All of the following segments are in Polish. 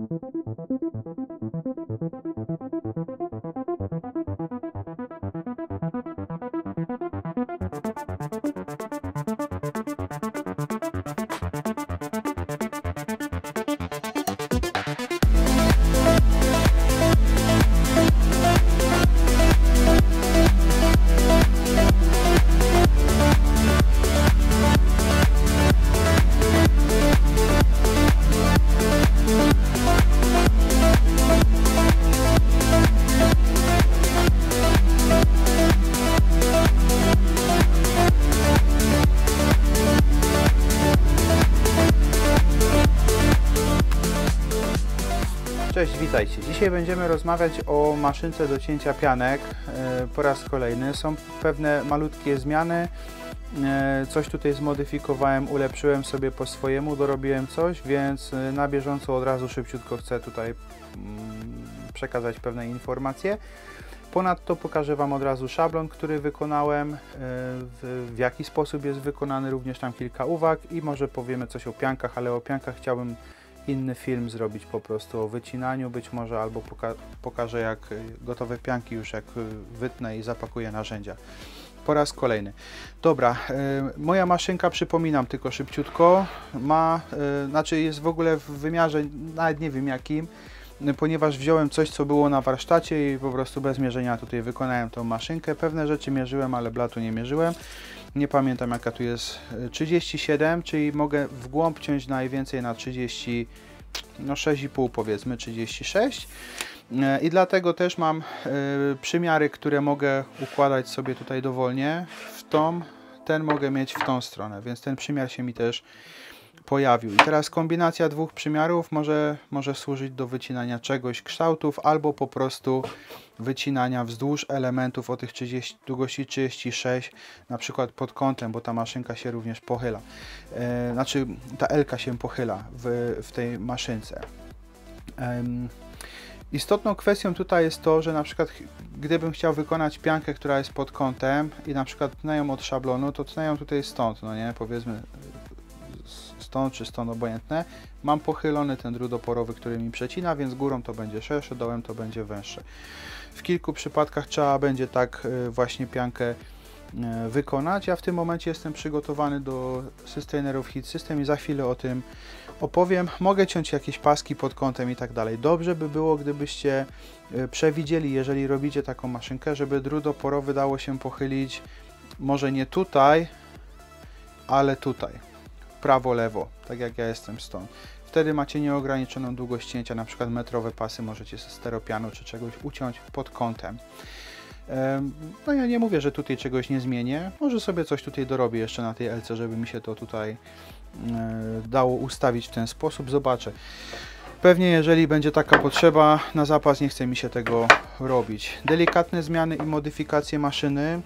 Cześć, witajcie. Dzisiaj będziemy rozmawiać o maszynce do cięcia pianek po raz kolejny. Są pewne malutkie zmiany. Coś tutaj zmodyfikowałem, ulepszyłem sobie po swojemu, dorobiłem coś, więc na bieżąco od razu szybciutko chcę tutaj przekazać pewne informacje. Ponadto pokażę Wam od razu szablon, który wykonałem, w jaki sposób jest wykonany, również tam kilka uwag i może powiemy coś o piankach, ale o piankach chciałbym inny film zrobić po prostu o wycinaniu, być może albo pokażę jak gotowe pianki już jak wytnę i zapakuję narzędzia. Po raz kolejny. Dobra, moja maszynka, przypominam tylko szybciutko, jest w ogóle w wymiarze, nawet nie wiem jakim, ponieważ wziąłem coś, co było na warsztacie i po prostu bez mierzenia tutaj wykonałem tą maszynkę. Pewne rzeczy mierzyłem, ale blatu nie mierzyłem. Nie pamiętam jaka tu jest, 37, czyli mogę w głąb ciąć najwięcej na 30, no 6,5 powiedzmy, 36. I dlatego też mam przymiary, które mogę układać sobie tutaj dowolnie. Ten mogę mieć w tą stronę, więc ten przymiar się mi też pojawił. I teraz kombinacja dwóch przymiarów może służyć do wycinania czegoś kształtów albo po prostu wycinania wzdłuż elementów o tych długości 36, na przykład pod kątem, bo ta maszynka się również pochyla. Ta L-ka się pochyla w tej maszynce. Istotną kwestią tutaj jest to, że na przykład gdybym chciał wykonać piankę, która jest pod kątem i na przykład tnę ją od szablonu, to tnę ją tutaj stąd, no nie, powiedzmy stąd czy stąd, obojętne. Mam pochylony ten drut oporowy, który mi przecina, więc górą to będzie szersze, dołem to będzie węższe. W kilku przypadkach trzeba będzie tak właśnie piankę wykonać. Ja w tym momencie jestem przygotowany do Sustainerów Heat System i za chwilę o tym opowiem. Mogę ciąć jakieś paski pod kątem i tak dalej. Dobrze by było, gdybyście przewidzieli, jeżeli robicie taką maszynkę, żeby drut oporowy dało się pochylić może nie tutaj, ale tutaj. Prawo, lewo, tak jak ja jestem stąd. Wtedy macie nieograniczoną długość cięcia, na przykład metrowe pasy możecie ze steropianu czy czegoś uciąć pod kątem. No ja nie mówię, że tutaj czegoś nie zmienię, może sobie coś tutaj dorobię jeszcze na tej L-ce, żeby mi się to tutaj dało ustawić w ten sposób, zobaczę. Pewnie jeżeli będzie taka potrzeba, na zapas nie chce mi się tego robić. Delikatne zmiany i modyfikacje maszyny.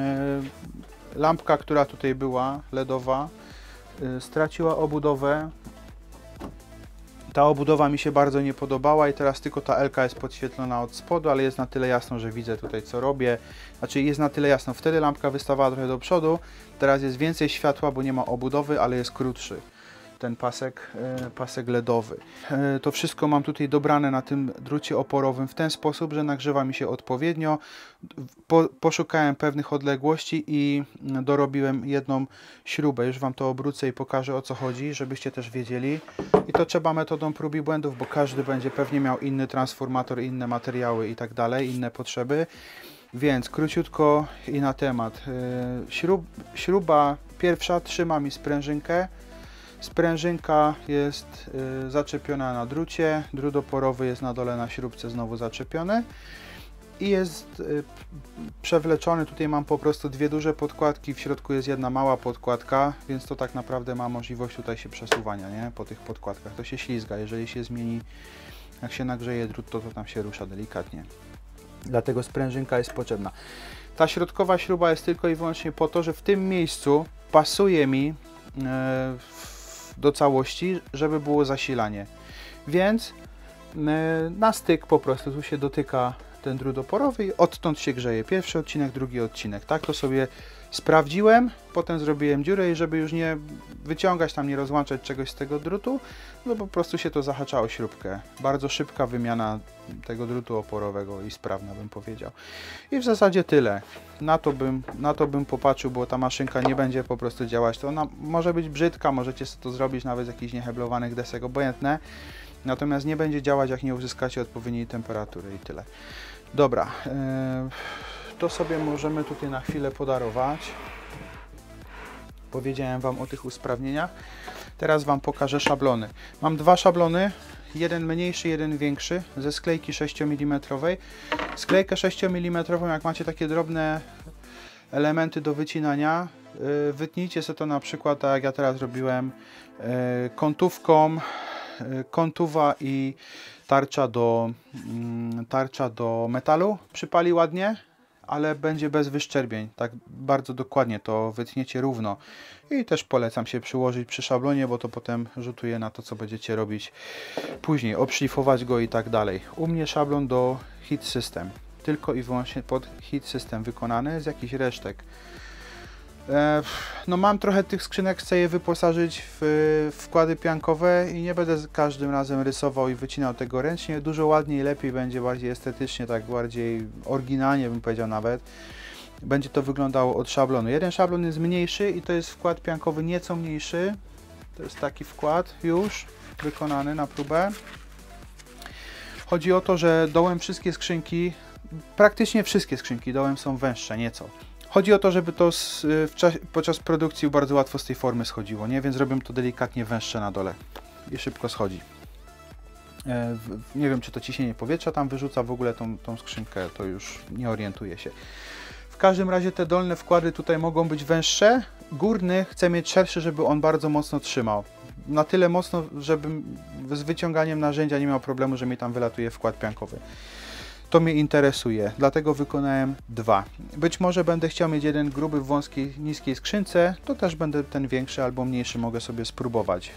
Lampka, która tutaj była, LEDowa, straciła obudowę. Ta obudowa mi się bardzo nie podobała i teraz tylko ta L-ka jest podświetlona od spodu, ale jest na tyle jasno, że widzę tutaj co robię. Znaczy jest na tyle jasno, wtedy lampka wystawała trochę do przodu, teraz jest więcej światła, bo nie ma obudowy, ale jest krótszy ten pasek LEDowy. To wszystko mam tutaj dobrane na tym drucie oporowym w ten sposób, że nagrzewa mi się odpowiednio. Poszukałem pewnych odległości i dorobiłem jedną śrubę. Już Wam to obrócę i pokażę, o co chodzi, żebyście też wiedzieli. I to trzeba metodą prób i błędów, bo każdy będzie pewnie miał inny transformator, inne materiały i tak dalej, inne potrzeby. Więc króciutko i na temat. Śruba pierwsza trzyma mi sprężynkę. Sprężynka jest zaczepiona na drucie, drut oporowy jest na dole na śrubce znowu zaczepiony i jest przewleczony. Tutaj mam po prostu dwie duże podkładki, w środku jest jedna mała podkładka, więc to tak naprawdę ma możliwość tutaj się przesuwania, nie? Po tych podkładkach. To się ślizga, jeżeli się zmieni, jak się nagrzeje drut, to tam się rusza delikatnie. Dlatego sprężynka jest potrzebna. Ta środkowa śruba jest tylko i wyłącznie po to, że w tym miejscu pasuje mi do całości, żeby było zasilanie. Więc na styk po prostu tu się dotyka ten drut oporowy i odtąd się grzeje. Pierwszy odcinek, drugi odcinek. Tak to sobie sprawdziłem, potem zrobiłem dziurę i żeby już nie wyciągać tam, nie rozłączać czegoś z tego drutu, no po prostu się to zahaczało śrubkę. Bardzo szybka wymiana tego drutu oporowego i sprawna, bym powiedział. I w zasadzie tyle. Na to bym popatrzył, bo ta maszynka nie będzie po prostu działać. To ona może być brzydka, możecie sobie to zrobić nawet z jakichś nieheblowanych desek, obojętne. Natomiast nie będzie działać, jak nie uzyskacie odpowiedniej temperatury i tyle. Dobra, to sobie możemy tutaj na chwilę podarować. Powiedziałem Wam o tych usprawnieniach. Teraz Wam pokażę szablony. Mam dwa szablony, jeden mniejszy, jeden większy, ze sklejki 6 mm. Sklejkę 6 mm, jak macie takie drobne elementy do wycinania, wytnijcie sobie to na przykład, tak jak ja teraz robiłem, kątówką, kątuwa i tarcza do metalu przypali ładnie, ale będzie bez wyszczerbień. Tak bardzo dokładnie to wytniecie równo. I też polecam się przyłożyć przy szablonie, bo to potem rzutuje na to, co będziecie robić później. Obszlifować go i tak dalej. U mnie szablon do Heat System. Tylko i wyłącznie pod Heat System wykonany z jakichś resztek. No mam trochę tych skrzynek, chcę je wyposażyć w wkłady piankowe i nie będę każdym razem rysował i wycinał tego ręcznie. Dużo ładniej, lepiej będzie, bardziej estetycznie, tak bardziej oryginalnie bym powiedział nawet. Będzie to wyglądało od szablonu. Jeden szablon jest mniejszy i to jest wkład piankowy nieco mniejszy. To jest taki wkład już wykonany na próbę. Chodzi o to, że dołem wszystkie skrzynki, praktycznie wszystkie skrzynki dołem są węższe nieco. Chodzi o to, żeby to podczas produkcji bardzo łatwo z tej formy schodziło, nie? Więc robię to delikatnie węższe na dole i szybko schodzi. Nie wiem, czy to ciśnienie powietrza tam wyrzuca w ogóle tą skrzynkę, to już nie orientuję się. W każdym razie te dolne wkłady tutaj mogą być węższe, górny chcę mieć szerszy, żeby on bardzo mocno trzymał. Na tyle mocno, żebym z wyciąganiem narzędzia nie miał problemu, że mi tam wylatuje wkład piankowy. To mnie interesuje, dlatego wykonałem dwa. Być może będę chciał mieć jeden gruby w wąskiej, niskiej skrzynce, to też będę ten większy albo mniejszy mogę sobie spróbować.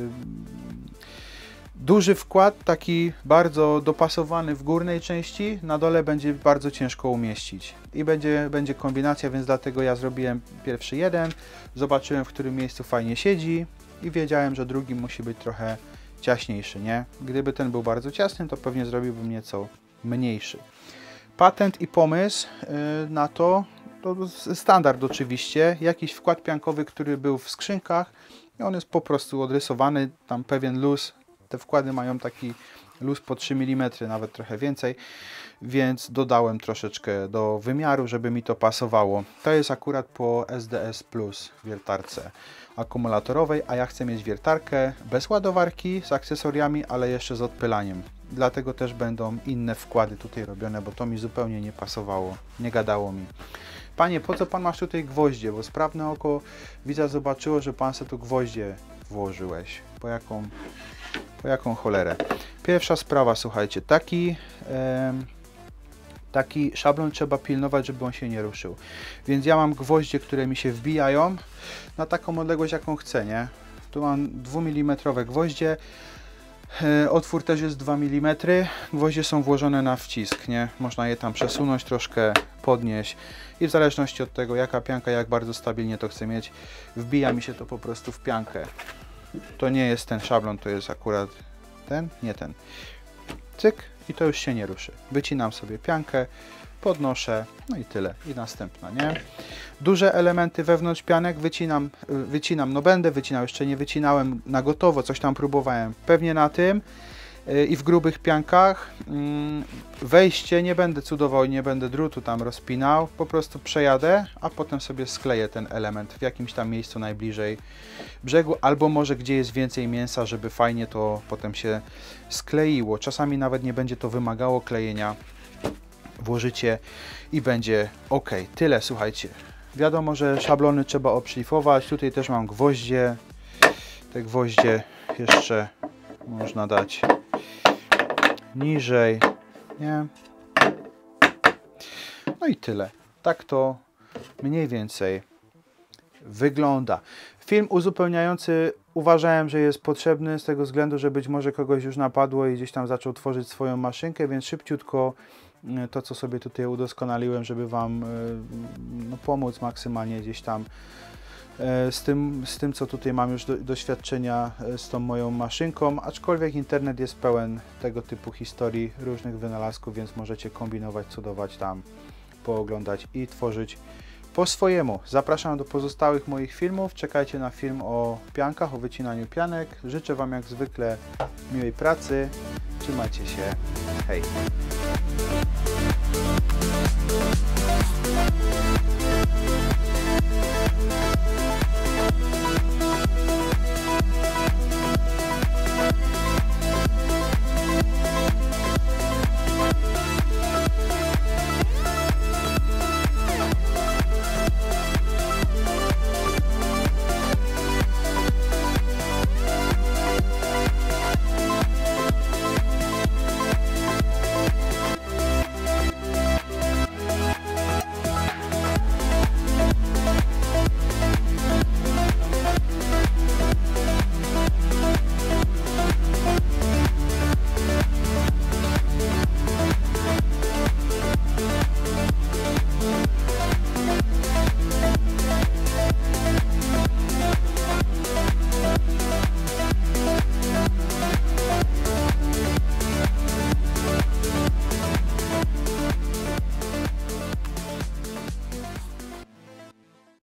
Duży wkład, taki bardzo dopasowany w górnej części, na dole będzie bardzo ciężko umieścić. I będzie kombinacja, więc dlatego ja zrobiłem pierwszy jeden, zobaczyłem, w którym miejscu fajnie siedzi i wiedziałem, że drugi musi być trochę ciaśniejszy, nie? Gdyby ten był bardzo ciasny, to pewnie zrobiłbym nieco mniejszy. Patent i pomysł na to standard oczywiście, jakiś wkład piankowy, który był w skrzynkach i on jest po prostu odrysowany, tam pewien luz, te wkłady mają taki luz po 3 mm, nawet trochę więcej, więc dodałem troszeczkę do wymiaru, żeby mi to pasowało. To jest akurat po SDS Plus wiertarce akumulatorowej, a ja chcę mieć wiertarkę bez ładowarki, z akcesoriami, ale jeszcze z odpylaniem. Dlatego też będą inne wkłady tutaj robione, bo to mi zupełnie nie pasowało, nie gadało mi. Panie, po co Pan masz tutaj gwoździe? Bo sprawne oko widza zobaczyło, że Pan sobie tu gwoździe włożyłeś. Po jaką cholerę? Pierwsza sprawa, słuchajcie, taki szablon trzeba pilnować, żeby on się nie ruszył. Więc ja mam gwoździe, które mi się wbijają na taką odległość, jaką chcę, nie? Tu mam 2 mm gwoździe. Otwór też jest 2 mm. Gwoździe są włożone na wcisk, nie? Można je tam przesunąć, troszkę podnieść i w zależności od tego, jaka pianka, jak bardzo stabilnie to chcę mieć, wbija mi się to po prostu w piankę. To nie jest ten szablon, to jest akurat ten, nie ten. Cyk i to już się nie ruszy. Wycinam sobie piankę, podnoszę, no i tyle. I następna, nie? Duże elementy wewnątrz pianek wycinam, no będę wycinał, jeszcze nie wycinałem na gotowo, coś tam próbowałem. Pewnie na tym i w grubych piankach wejście nie będę cudował i nie będę drutu tam rozpinał, po prostu przejadę, a potem sobie skleję ten element w jakimś tam miejscu najbliżej brzegu, albo może gdzie jest więcej mięsa, żeby fajnie to potem się skleiło. Czasami nawet nie będzie to wymagało klejenia. Włożycie i będzie ok. Tyle, słuchajcie. Wiadomo, że szablony trzeba obszlifować. Tutaj też mam gwoździe. Te gwoździe jeszcze można dać niżej. Nie? No i tyle. Tak to mniej więcej wygląda. Film uzupełniający uważałem, że jest potrzebny z tego względu, że być może kogoś już napadło i gdzieś tam zaczął tworzyć swoją maszynkę, więc szybciutko to, co sobie tutaj udoskonaliłem, żeby Wam no, pomóc maksymalnie gdzieś tam z tym, co tutaj mam już doświadczenia z tą moją maszynką, aczkolwiek internet jest pełen tego typu historii, różnych wynalazków, więc możecie kombinować, cudować tam, pooglądać i tworzyć po swojemu. Zapraszam do pozostałych moich filmów, czekajcie na film o piankach, o wycinaniu pianek. Życzę Wam jak zwykle miłej pracy, trzymajcie się, hej!